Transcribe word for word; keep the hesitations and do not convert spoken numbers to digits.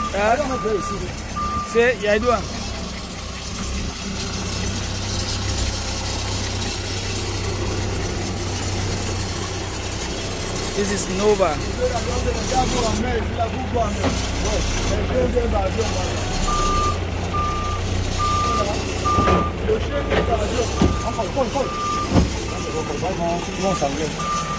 Ah, c'est, il y a deux. This is Nova. Comment ça vient?